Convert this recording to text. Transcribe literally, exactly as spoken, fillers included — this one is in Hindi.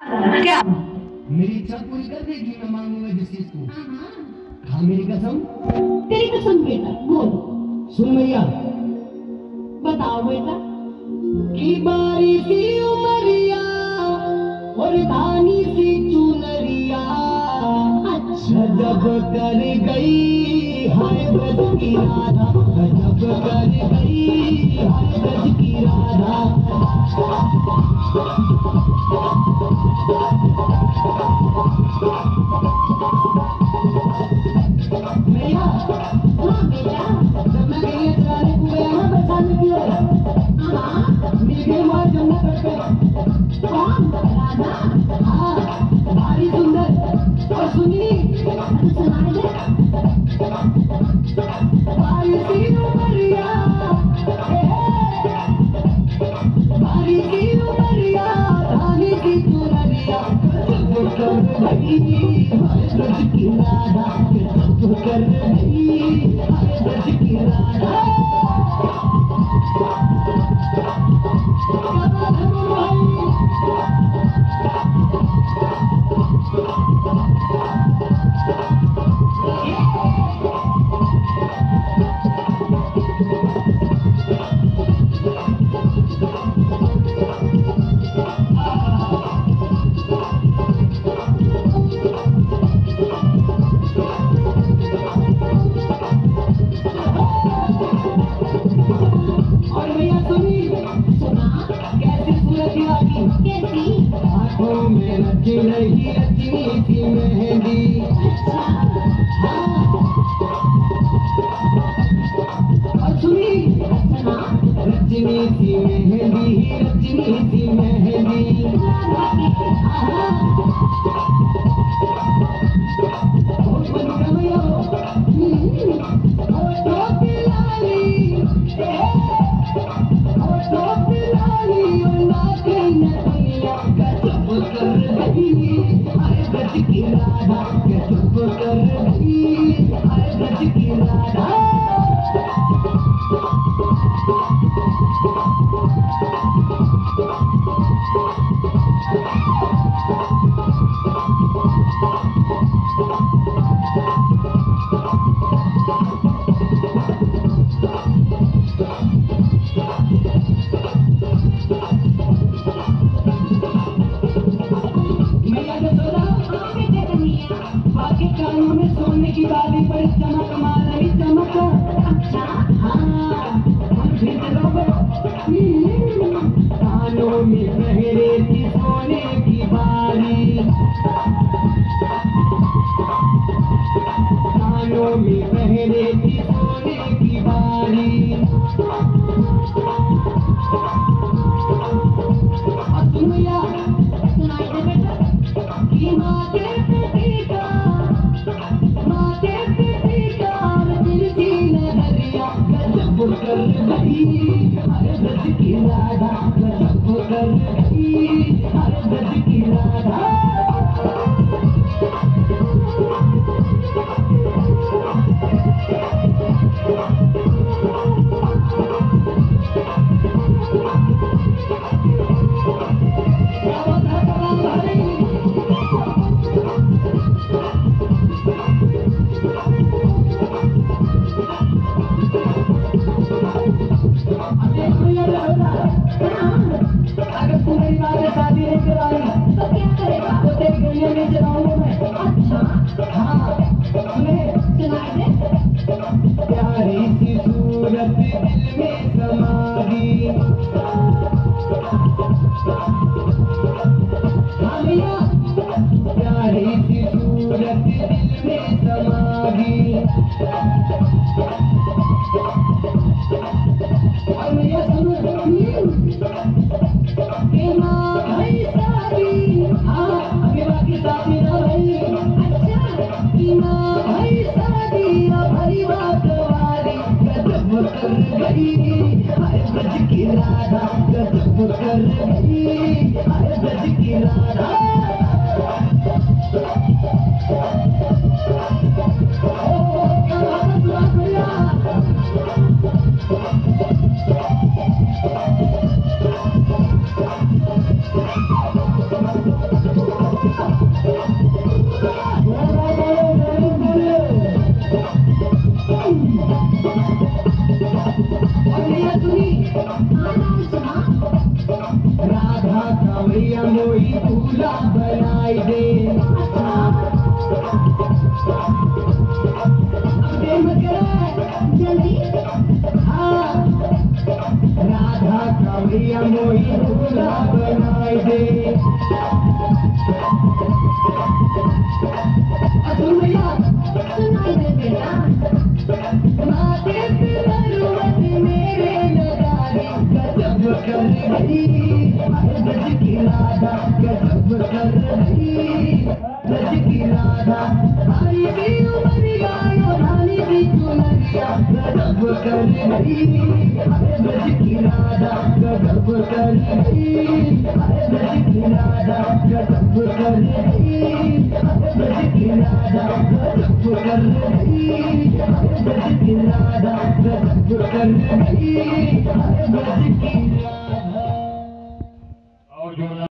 क्या? मेरी इच्छा पूरी कर देगी मैं मांगूंगा जिस चीज को। हाँ मेरी कसम। तेरी कसम बेटा, बोल। सुन मैया, बताओ बेटा। की बारी सी उमरिया और धानी सी चुनरिया, अच्छा जब कर गई हाय ब्रज की राधा, जब कर गई हाय ब्रज की राधा। मैया, हाँ बेटा। जब मैं गई चलाने को गया ना बरसाने की ओर, हाँ मिल गई माँ जमुना तट पे। कौन? राधा? हाँ भारी सुंदर। और सुनी, तो सुनाई दे। भारी सी उमरिया, हे भारी सी उमरिया, धानी सी चुनरिया, जब कर गई हाय ब्रज की राधा, जब कर गई हाय ब्रज की राधा। और भैया सुनी, सुना। कैसी सूरत थी आपकी, कैसी? आँखों में रची रही रचनी सी मेहंदी। अच्छा हाँ और सुनी, सुना। रचनी सी मेहंदी, रचनी सी मेहंदी। राधा की। हाँ बहुत बढ़िया भैया हो। होठों की लाली, होठों की लाली और नाकी नथुनिया, गजब कर गई हाय ब्रज की राधा, गजब कर गई हाय ब्रज की राधा। मैया यशोदा, हाँ बेटे कन्हैया। बाकी कानों में सोने की बाली पर चमक मार रही चमक। अच्छा हाँ फिर चलो कानों में पहरे थी सोने की बाली, कानों में पहरे थी सोने की बाली। और सुन भैया, सुनाई दे बेटा। कि माथे पे टीका, माथे पे टीका और तिरछी नजरिया, गजब कर गई हाय ब्रज की राधा, गजब कर गई हाय ब्रज की राधा। अगर तू मेरी माँ से शादी नहीं करवाई तो क्या करेगा? तो तेरी गलियों में चलाऊंगा मैं। अच्छा हाँ सुने, सुनाई दे। प्यारी सी सूरत दिल में समा गई। हाँ भैया, प्यारी सी सूरत दिल में समा गई। और भैया सुनो, कि माँ भाई शादी, हाँ अभी बाकी शादी ना भाई। अच्छा कि माँ भाई शादी ना भाई बात वाली, गजब कर गई हाय ब्रज की राधा, गजब कर गई हाय ब्रज की राधा। ओ क्या बात है भैया। मोई दूल्हा बनाई दे। प्रेम करे जल्दी हाँ राधा का भैया मोई दूल्हा बनाई दे। सुन भैया सुनाई दे बेटा माथे पे पर्वत मेरे लगारी गजब कर गई ब्रज की राधा गजब कर गई ब्रज की राधा हरी की उमरिया रानी की चुनरिया गजब कर गई ब्रज की राधा गजब कर गई ब्रज की राधा गजब कर गई ब्रज की राधा गजब कर गई ब्रज की राधा गजब कर गई।